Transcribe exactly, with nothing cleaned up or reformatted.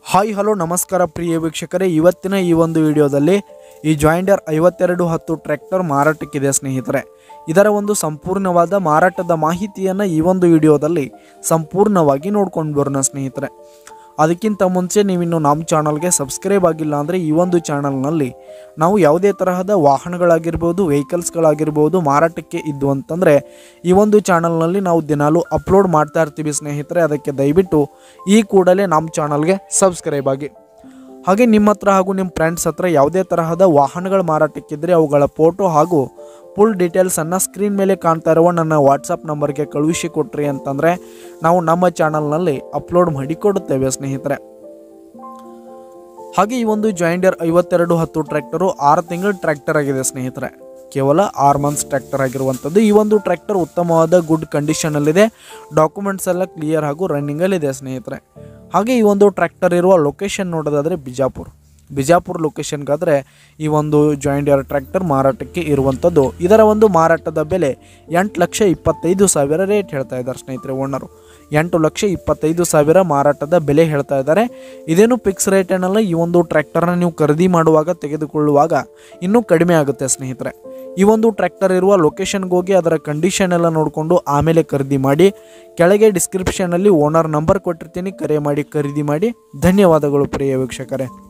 Hi hello ನಮಸ್ಕಾರ ಪ್ರಿಯ ವೀಕ್ಷಕರೇ, ಇವತ್ತಿನ ಈ ಒಂದು ವಿಡಿಯೋದಲ್ಲಿ ಈ ಜಾಯಿಂಡರ್ ಐವತ್ತೆರಡು ಹತ್ತು ಟ್ರ್ಯಾಕ್ಟರ್ ಮಾರಾಟಕ್ಕಿದೆ ಸ್ನೇಹಿತರೆ. ಇದರ ಒಂದು ಸಂಪೂರ್ಣವಾದ ಮಾರಾಟದ ಮಾಹಿತಿಯನ್ನು ಈ ಒಂದು ವಿಡಿಯೋದಲ್ಲಿ ಸಂಪೂರ್ಣವಾಗಿ ನೋಡ್ಕೊಂಡು ಬರೋಣ ಸ್ನೇಹಿತರೆ. ಅದಕ್ಕಿಂತ ಮುಂಚೆ ನೀವಿನ್ನು ನಮ್ಮ ಚಾನಲ್ಗೆ ಸಬ್ಸ್ಕ್ರೈಬ್ ಆಗಿಲ್ಲ ಅಂದರೆ ಈ ಒಂದು ಚಾನಲ್ನಲ್ಲಿ ನಾವು ಯಾವುದೇ ತರಹದ ವಾಹನಗಳಾಗಿರ್ಬೋದು, ವೆಹಿಕಲ್ಸ್ಗಳಾಗಿರ್ಬೋದು ಮಾರಾಟಕ್ಕೆ ಇದ್ದು ಅಂತಂದರೆ ಈ ಒಂದು ಚಾನಲ್ನಲ್ಲಿ ನಾವು ದಿನಾಲೂ ಅಪ್ಲೋಡ್ ಮಾಡ್ತಾ ಇರ್ತೀವಿ ಸ್ನೇಹಿತರೆ. ಅದಕ್ಕೆ ದಯವಿಟ್ಟು ಈ ಕೂಡಲೇ ನಮ್ಮ ಚಾನಲ್ಗೆ ಸಬ್ಸ್ಕ್ರೈಬ್ ಆಗಿ. ಹಾಗೆ ನಿಮ್ಮ ಹತ್ರ ಹಾಗೂ ನಿಮ್ಮ ಫ್ರೆಂಡ್ಸ್ ಹತ್ರ ಯಾವುದೇ ತರಹದ ವಾಹನಗಳ ಮಾರಾಟಕ್ಕಿದ್ದರೆ ಅವುಗಳ ಫೋಟೋ ಹಾಗೂ ಫುಲ್ ಡೀಟೇಲ್ಸನ್ನು ಸ್ಕ್ರೀನ್ ಮೇಲೆ ಕಾಣ್ತಾ ಇರುವ ನನ್ನ ವಾಟ್ಸಪ್ ನಂಬರ್ಗೆ ಕಳುಹಿಸಿ ಕೊಟ್ರಿ ಅಂತಂದರೆ ನಾವು ನಮ್ಮ ಚಾನಲ್ನಲ್ಲಿ ಅಪ್ಲೋಡ್ ಮಾಡಿ ಕೊಡುತ್ತೇವೆ ಸ್ನೇಹಿತರೆ. ಹಾಗೆ ಈ ಒಂದು ಜಾಯಿಂಡರ್ ಐವತ್ತೆರಡು ಹತ್ತು ಟ್ರ್ಯಾಕ್ಟರು ಆರು ತಿಂಗಳ ಟ್ರ್ಯಾಕ್ಟರ್ ಆಗಿದೆ ಸ್ನೇಹಿತರೆ. ಕೇವಲ ಆರು ಮಂತ್ಸ್ ಟ್ರ್ಯಾಕ್ಟರ್ ಆಗಿರುವಂಥದ್ದು. ಈ ಒಂದು ಟ್ರ್ಯಾಕ್ಟರ್ ಉತ್ತಮವಾದ ಗುಡ್ ಕಂಡೀಷನಲ್ಲಿದೆ. ಡಾಕ್ಯುಮೆಂಟ್ಸ್ ಎಲ್ಲ ಕ್ಲಿಯರ್ ಹಾಗೂ ರನ್ನಿಂಗಲ್ಲಿದೆ ಸ್ನೇಹಿತರೆ. ಹಾಗೆ ಈ ಒಂದು ಟ್ರ್ಯಾಕ್ಟರ್ ಇರುವ ಲೊಕೇಶನ್ ನೋಡೋದಾದರೆ ಬಿಜಾಪುರ ಬಿಜಾಪುರ ಲೊಕೇಶನ್ಗಾದರೆ ಈ ಒಂದು ಜಾಯಿಂಡರ್ ಟ್ರ್ಯಾಕ್ಟರ್ ಮಾರಾಟಕ್ಕೆ ಇರುವಂಥದ್ದು. ಇದರ ಒಂದು ಮಾರಾಟದ ಬೆಲೆ ಎಂಟು ಲಕ್ಷ ಇಪ್ಪತ್ತೈದು ಸಾವಿರ ರೇಟ್ ಹೇಳ್ತಾ ಇದ್ದಾರೆ ಸ್ನೇಹಿತರೆ. ಓನರು ಎಂಟು ಲಕ್ಷ ಇಪ್ಪತ್ತೈದು ಸಾವಿರ ಮಾರಾಟದ ಬೆಲೆ ಹೇಳ್ತಾ ಇದ್ದಾರೆ. ಇದೇನು ಫಿಕ್ಸ್ ರೇಟ್ ಏನಲ್ಲ. ಈ ಒಂದು ಟ್ರ್ಯಾಕ್ಟರ್ನ ನೀವು ಖರೀದಿ ಮಾಡುವಾಗ ತೆಗೆದುಕೊಳ್ಳುವಾಗ ಇನ್ನೂ ಕಡಿಮೆ ಆಗುತ್ತೆ ಸ್ನೇಹಿತರೆ. ಈ ಒಂದು ಟ್ರ್ಯಾಕ್ಟರ್ ಇರುವ ಲೊಕೇಶನ್ಗೆ ಹೋಗಿ ಅದರ ಕಂಡೀಷನ್ ಎಲ್ಲ ನೋಡಿಕೊಂಡು ಆಮೇಲೆ ಖರೀದಿ ಮಾಡಿ. ಕೆಳಗೆ ಡಿಸ್ಕ್ರಿಪ್ಷನಲ್ಲಿ ಓನರ್ ನಂಬರ್ ಕೊಟ್ಟಿರ್ತೀನಿ, ಕರೆ ಮಾಡಿ ಖರೀದಿ ಮಾಡಿ. ಧನ್ಯವಾದಗಳು ಪ್ರಿಯ ವೀಕ್ಷಕರೇ.